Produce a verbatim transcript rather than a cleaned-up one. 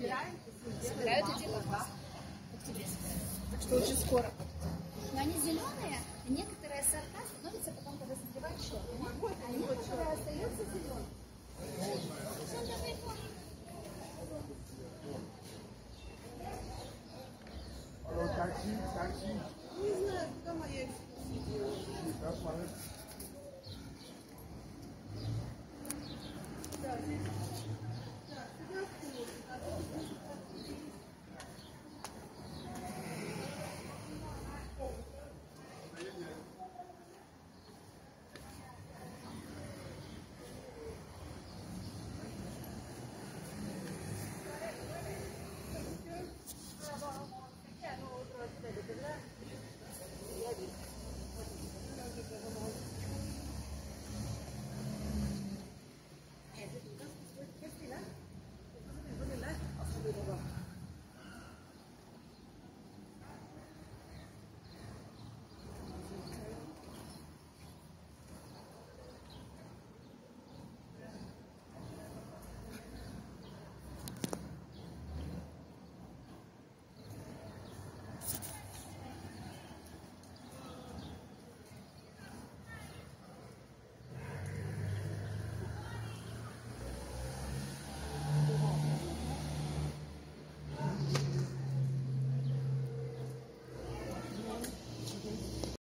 Собирают эти лотосы. Так что очень скоро. Но они зеленые, и некоторые сорта становятся потом, когда созревают черными, а некоторые остаются зелеными. Такси, такси. Не знаю, куда моя экскурсия.